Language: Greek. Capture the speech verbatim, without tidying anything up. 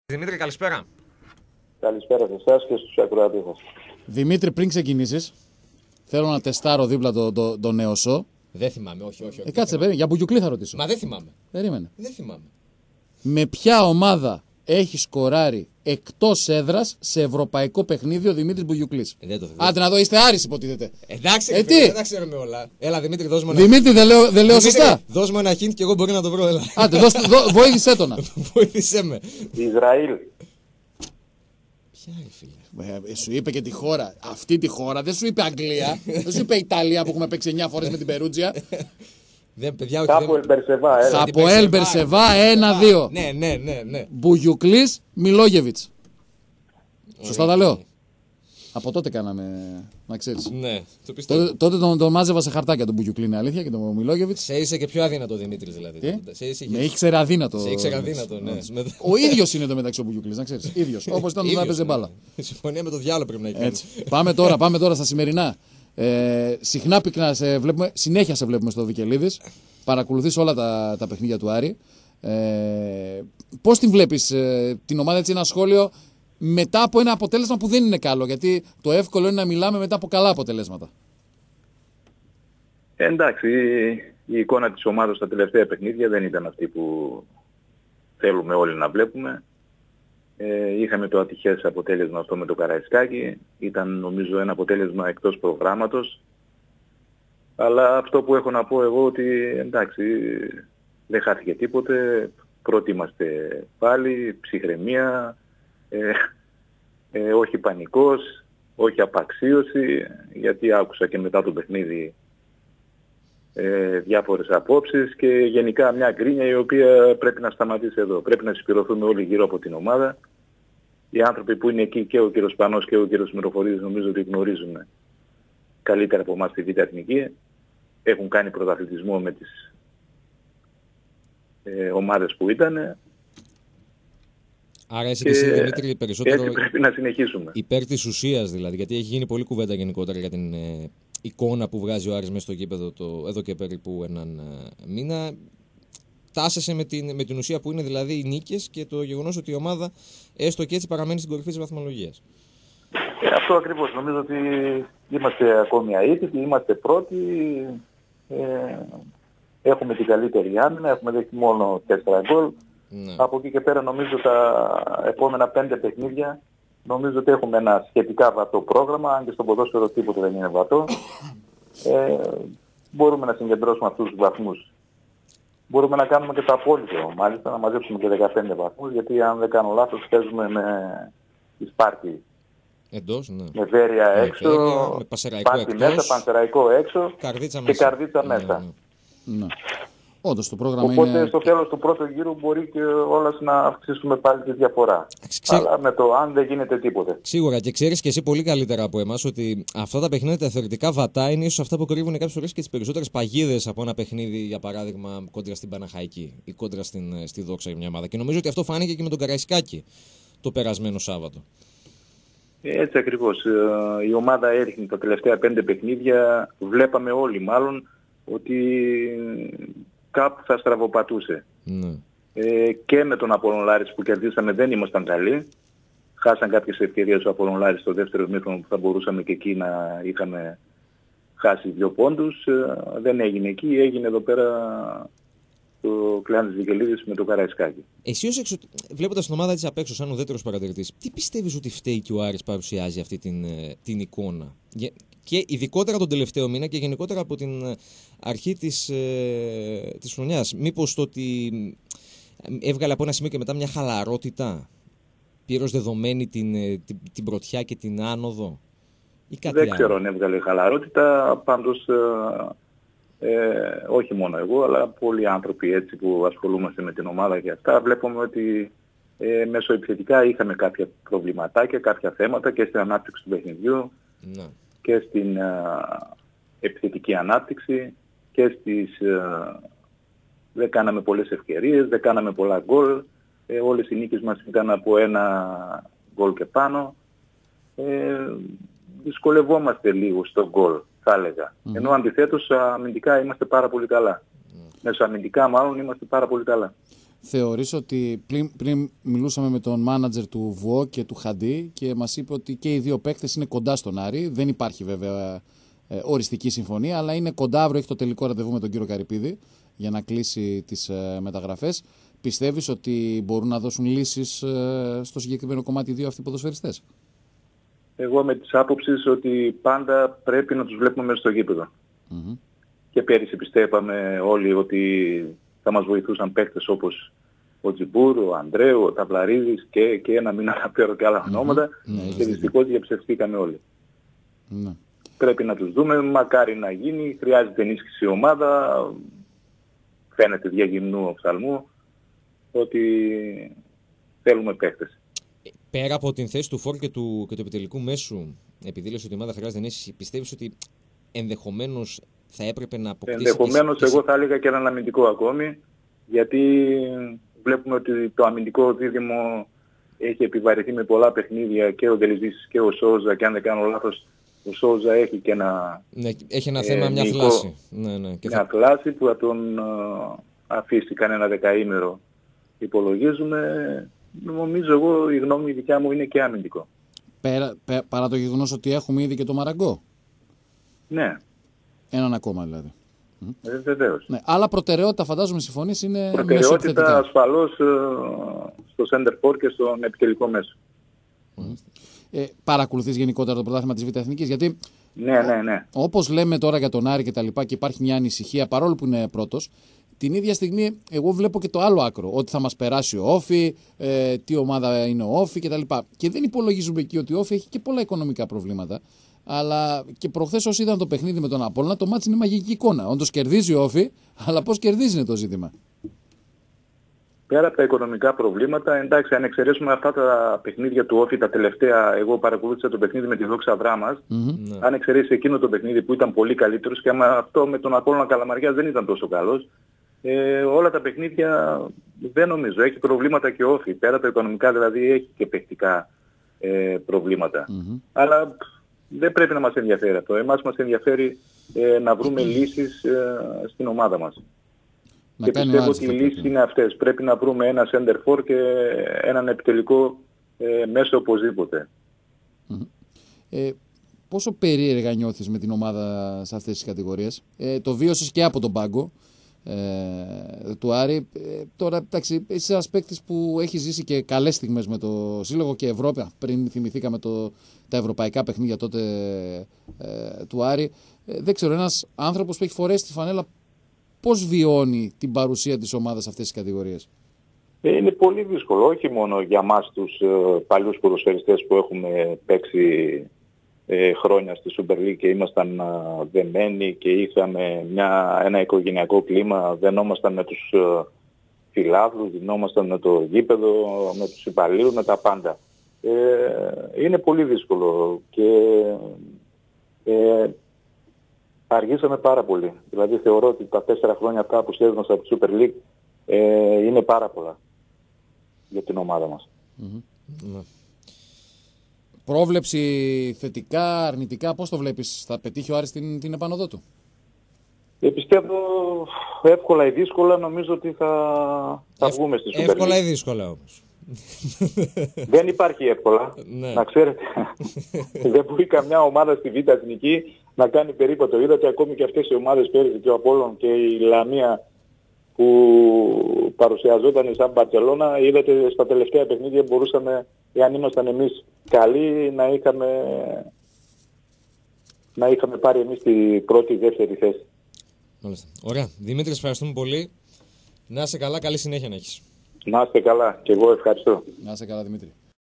Δημήτρη, καλησπέρα. Καλησπέρα σε εσάς και στους ακροατές σας. Δημήτρη, πριν ξεκινήσεις, θέλω να τεστάρω δίπλα το, το, το νέο σο. Δεν θυμάμαι, όχι, όχι. όχι ε, κάτσε, περίμενε, για Μπουγιουκλή θα ρωτήσω. Μα δεν θυμάμαι. Περίμενε. Δεν θυμάμαι. Με ποια ομάδα έχει σκοράρει εκτός έδρας σε ευρωπαϊκό παιχνίδι ο Δημήτρης Μπουγιουκλής? Ε, δεν το θυμάμαι. Άντε να δω, είστε Άρης υποτίθεται. Εντάξει, ε, ρε, τι? δεν τα ξέρουμε όλα. Έλα, Δημήτρη, δώσ' μου ένα. Δημήτρη, δεν λέω, δεν λέω σωστά. Δώσ' μου ένα hint και εγώ μπορεί να το βρω, έλα. Άντε, δώσ' δώ, βοήθησέ τον. Βοήθησέ με. Ισραήλ. Ποια είναι, φίλε? Ε, σου είπε και τη χώρα. Αυτή τη χώρα δεν σου είπε Αγγλία. Δεν σου είπε Ιταλία που έχουμε παίξει εννιά φορές με την Περούτζια. Δεν, παιδιά, όχι, Κάπου δεν... Ελμπερσεβά, έλα. Από Ελμπερσεβά ένα δύο. Ναι, ναι, ναι, ναι. Μπουγιουκλής Μιλόγεβιτς. Σωστά τα λέω. Από τότε κάναμε, να ξέρεις. Ναι, το πιστεύω. Τότε, τότε τον, τον μάζευα σε χαρτάκια τον Μπουγιουκλή, είναι αλήθεια, και τον Μιλόγεβιτς. Σε είσαι και πιο αδύνατο, Δημήτρη, δηλαδή. Τι? Σε είσαι Με ήξερε αδύνατο. Σε ήξερε αδύνατο, ναι. Ο ίδιος είναι το μεταξύ ο Μπουγιουκλής, να ξέρεις. Ίδιος. Όπως ήταν όταν έπαιζε μπάλα. Συμφωνία με το διάλογο πρέπει να έχει. Έτσι. πάμε, τώρα, πάμε τώρα στα σημερινά. Ε, συχνά πυκνά σε βλέπουμε, συνέχεια σε βλέπουμε στο Βικελίδης. Παρακολουθείς όλα τα, τα παιχνίδια του Άρη. Ε, πώς την βλέπεις ε, την ομάδα, έτσι, ένα σχόλιο μετά από ένα αποτέλεσμα που δεν είναι καλό? Γιατί το εύκολο είναι να μιλάμε μετά από καλά αποτελέσματα. Ε, εντάξει, η εικόνα της ομάδας στα τελευταία παιχνίδια δεν ήταν αυτή που θέλουμε όλοι να βλέπουμε. Ε, είχαμε το ατυχές αποτέλεσμα αυτό με το Καραϊσκάκι. Ήταν νομίζω ένα αποτέλεσμα εκτός προγράμματος. Αλλά αυτό που έχω να πω εγώ ότι εντάξει, δεν χάθηκε τίποτε. Πρώτοι είμαστε πάλι, ψυχραιμία, ε, ε, όχι πανικός, όχι απαξίωση, γιατί άκουσα και μετά το παιχνίδι ε, διάφορες απόψεις και γενικά μια γκρίνια η οποία πρέπει να σταματήσει εδώ. Πρέπει να συσπηρωθούμε όλοι γύρω από την ομάδα. Οι άνθρωποι που είναι εκεί, και ο κύριος Πανός και ο κύριος Μυροφορίδης, νομίζω ότι γνωρίζουν καλύτερα από εμάς τη Β' Εθνική. Έχουν κάνει πρωταθλητισμό με τις ε, ομάδες που ήταν. Άρα εσύ και εσύ, Δημήτρη, περισσότερο έτσι πρέπει να συνεχίσουμε. Υπέρ της ουσίας, δηλαδή, γιατί έχει γίνει πολλή κουβέντα γενικότερα για την ε, εικόνα που βγάζει ο Άρης μέσα στο γήπεδο το, εδώ και περίπου έναν ε, μήνα. Τάσεσαι με την, με την ουσία που είναι, δηλαδή, οι νίκες και το γεγονός ότι η ομάδα έστω και έτσι παραμένει στην κορυφή της βαθμολογίας. Ε, αυτό ακριβώς. Νομίζω ότι είμαστε ακόμη αίτητοι, είμαστε πρώτοι. Ε, έχουμε την καλύτερη άμυνα, έχουμε δεχτεί μόνο τέσσερα γκολ. Ναι. Από εκεί και πέρα νομίζω τα επόμενα πέντε παιχνίδια νομίζω ότι έχουμε ένα σχετικά βατό πρόγραμμα, αν και στον ποδόσφαιρο τίποτα δεν είναι βατό. Ε, μπορούμε να συγκεντρώσουμε αυτούς τους βαθμούς. Μπορούμε να κάνουμε και το απόλυτο, μάλιστα να μαζέψουμε και δεκαπέντε βαθμούς, γιατί αν δεν κάνω λάθος παίζουμε με τη Σπάρτη. Εντός, ναι. Με Βέρεια έξω, με Πασεραϊκό Σπάρτη εκτός, μέσα, Πανσεραϊκό έξω Καρδίτσα και μέσα. Καρδίτσα Ναι, μέσα. ναι. Ναι. Όντως το πρόγραμμα Οπότε είναι... στο τέλος του πρώτου γύρου μπορεί και όλας να αυξήσουμε πάλι τη διαφορά. Ξέ... Αλλά με το αν δεν γίνεται τίποτε. Σίγουρα, και ξέρεις και εσύ πολύ καλύτερα από εμάς ότι αυτά τα παιχνίδια τα θεωρητικά βατά είναι ίσως αυτά που κρύβουν κάποιες φορές και τις περισσότερες παγίδες από ένα παιχνίδι, για παράδειγμα, κόντρα στην Παναχαϊκή ή κόντρα στην, στη Δόξα για μια ομάδα. Και νομίζω ότι αυτό φάνηκε και με τον Καραϊσκάκη το περασμένο Σάββατο. Έτσι ακριβώς. Η ομάδα έριχνε τα τελευταία πέντε παιχνίδια. Βλέπαμε όλοι μάλλον ότι κάπου θα στραβοπατούσε. Ναι. Ε, και με τον Απολλων που κερδίσαμε δεν ήμασταν καλοί. Χάσαν κάποιες ευκαιρίες ο Απολλων στο δεύτερο ημίχρονο που θα μπορούσαμε και εκεί να είχαμε χάσει δύο πόντους. Ε, δεν έγινε εκεί, έγινε εδώ πέρα το κλάν της Βικελίδης με το Καραϊσκάκι. Εσύ ως εξω... βλέποντας την ομάδα της απ' έξω σαν ουδέτερος παρατηρητής, τι πιστεύεις ότι φταίει και ο Άρης παρουσιάζει αυτή την, την εικόνα? Και ειδικότερα τον τελευταίο μήνα και γενικότερα από την αρχή της, ε, της χρονιάς. Μήπως το ότι έβγαλε από ένα σημείο και μετά μια χαλαρότητα, πλήρως δεδομένη την, την, την πρωτιά και την άνοδο, ή κάτι Δεν άλλο? ξέρω αν έβγαλε χαλαρότητα, πάντως ε, ε, όχι μόνο εγώ, αλλά πολλοί άνθρωποι έτσι που ασχολούμαστε με την ομάδα και αυτά, βλέπουμε ότι ε, μεσοεπιθετικά είχαμε κάποια προβληματάκια, κάποια θέματα και στην ανάπτυξη του παιχνιδιού. Ναι. Και στην uh, επιθετική ανάπτυξη και στις... Uh, δεν κάναμε πολλές ευκαιρίες, δεν κάναμε πολλά γκολ. Ε, όλες οι νίκες μας ήταν από ένα γκολ και πάνω. Ε, δυσκολευόμαστε λίγο στο γκολ, θα έλεγα. Mm-hmm. Ενώ αντιθέτως αμυντικά είμαστε πάρα πολύ καλά. Mm-hmm. Μέσω αμυντικά μάλλον είμαστε πάρα πολύ καλά. θεωρείς ότι πριν, πριν μιλούσαμε με τον μάνατζερ του Βουό και του Χαντί και μας είπε ότι και οι δύο παίκτες είναι κοντά στον Άρη. Δεν υπάρχει βέβαια ε, οριστική συμφωνία, αλλά είναι κοντά. Αύριο έχει το τελικό ραντεβού με τον κύριο Καρυπίδη για να κλείσει τις ε, μεταγραφές. Πιστεύεις ότι μπορούν να δώσουν λύσεις ε, στο συγκεκριμένο κομμάτι οι δύο αυτοί οι ποδοσφαιριστές? Εγώ με τις άποψεις ότι πάντα πρέπει να τους βλέπουμε μέσα στο γήπεδο. Mm-hmm. Και πέρυσι πιστεύαμε όλοι ότι θα μας βοηθούσαν παίκτες όπως ο Τζιμπούρ, ο Ανδρέου, ο Ταβλαρίδης και, και να μην αναφέρω και άλλα ονόματα mm-hmm. και δυστυχώς διαψευστήκαμε όλοι. Mm-hmm. Πρέπει να τους δούμε, μακάρι να γίνει, χρειάζεται ενίσχυση ομάδα, φαίνεται δια γυμνού οφθαλμού ότι θέλουμε παίκτες. Πέρα από την θέση του φόρ και του, και του επιτελικού μέσου, επειδή λες ότι η ομάδα χρειάζεται ενίσχυση, πιστεύεις ότι ενδεχομένως θα έπρεπε να αποκτήσει... Ενδεχομένως και... εγώ θα έλεγα και έναν αμυντικό ακόμη, γιατί βλέπουμε ότι το αμυντικό δίδυμο έχει επιβαρυνθεί με πολλά παιχνίδια και ο Ντελιζής και ο Σόουζα, και αν δεν κάνω λάθος ο Σόουζα έχει και ένα... Ναι, έχει ένα θέμα, ε, μια νικό, θλάση. Ναι, ναι, και μια θα... θλάση που θα τον uh, αφήσει κανένα δεκαήμερο, υπολογίζουμε. Νομίζω εγώ η γνώμη δικιά μου είναι και αμυντικό. Πέρα, πέ, παρά το γεγονός ότι έχουμε ήδη και το Μαραγκό. Ναι. Έναν ακόμα δηλαδή. Ε, βεβαίως. Ναι. Αλλά προτεραιότητα φαντάζομαι συμφωνείς είναι προτεραιότητα ασφαλώς ε, στο center for και στον επιτελικό μέσο. Ε, παρακολουθείς γενικότερα το πρωτάθλημα της Β' Εθνικής? Γιατί ναι, ναι, ναι. όπως λέμε τώρα για τον Άρη και τα λοιπά και υπάρχει μια ανησυχία παρόλο που είναι πρώτος, την ίδια στιγμή εγώ βλέπω και το άλλο άκρο, ότι θα μας περάσει ο Όφη, ε, τι ομάδα είναι ο Όφη κτλ. Και, και δεν υπολογίζουμε εκεί ότι ο Όφη έχει και πολλά οικονομικά προβλήματα. Αλλά και προχθές όσοι είδαν το παιχνίδι με τον Απόλλωνα, το μάτς είναι μαγική εικόνα. Όντως κερδίζει ο Όφη, αλλά πώς κερδίζει είναι το ζήτημα. Πέρα από τα οικονομικά προβλήματα, εντάξει, αν εξαιρέσουμε αυτά τα παιχνίδια του Όφη τα τελευταία, εγώ παρακολούθησα το παιχνίδι με τη Δόξα Δράμας, mm-hmm. αν εξαιρέσει εκείνο το παιχνίδι που ήταν πολύ καλύτερος και άμα αυτό με τον Απόλλωνα Καλαμαριάς δεν ήταν τόσο καλός, ε, όλα τα παιχνίδια δεν νομίζω. Έχει προβλήματα και ο Όφη. Πέρα από τα οικονομικά δηλαδή έχει και παιχτικά ε, προβλήματα. Mm-hmm. Αλλά δεν πρέπει να μας ενδιαφέρει αυτό. Εμάς μας ενδιαφέρει ε, να βρούμε λύσεις ε, στην ομάδα μας. Να και πιστεύω ότι οι λύσεις είναι αυτές. Πρέπει να βρούμε ένα center for και έναν επιτελικό ε, μέσο οπωσδήποτε. Mm-hmm. Ε, πόσο περίεργα νιώθεις με την ομάδα σε αυτές τις κατηγορίες? Ε, το βίωσες και από τον πάγκο ε, του Άρη. Ε, τώρα, εντάξει, είσαι ένας παίκτης που έχει ζήσει και καλές στιγμές με το Σύλλογο και Ευρώπη. Πριν θυμηθήκαμε το, τα ευρωπαϊκά παιχνίδια τότε ε, του Άρη. Ε, δεν ξέρω, ένας άνθρωπος που έχει φορέσει τη φανέλα, πώς βιώνει την παρουσία της ομάδας σε αυτές τις κατηγορίες? Είναι πολύ δύσκολο, όχι μόνο για μας τους ε, παλιούς ποδοσφαιριστές που έχουμε παίξει ε, χρόνια στη Super League και ήμασταν ε, δεμένοι και είχαμε μια, ένα οικογενειακό κλίμα, δενόμασταν με τους ε, φιλάθλους, δενόμασταν με το γήπεδο, με τους υπαλλήλους, με τα πάντα. Ε, είναι πολύ δύσκολο και ε, αργήσαμε πάρα πολύ. Δηλαδή θεωρώ ότι τα τέσσερα χρόνια αυτά που στέλνουμε από τη Super League ε, είναι πάρα πολλά για την ομάδα μας. Mm-hmm. Πρόβλεψη θετικά, αρνητικά, πώς το βλέπεις? Θα πετύχει ο Άρης την, την επανωδό του? Ε, πιστεύω εύκολα ή δύσκολα, νομίζω ότι θα, θα Ευ, βγούμε στη Super League. Εύκολα ή δύσκολα όμως? Δεν υπάρχει εύκολα, ναι. Να ξέρετε. Δεν μπορεί καμιά ομάδα στη Β' Εθνική να κάνει περίπατο. Είδατε ακόμη και αυτές οι ομάδες πέρυσι και ο Απόλλων και η Λαμία που παρουσιαζόταν σαν Μπαρτσελώνα, είδατε στα τελευταία παιχνίδια μπορούσαμε, εάν ήμασταν εμείς καλοί, να είχαμε, να είχαμε πάρει εμείς την πρώτη ή δεύτερη θέση. Μάλιστα. Ωραία. Δημήτρη, ευχαριστούμε πολύ. Να είσαι καλά, καλή συνέχεια να έχεις. Να είστε καλά και εγώ ευχαριστώ. Να είστε καλά, Δημήτρη.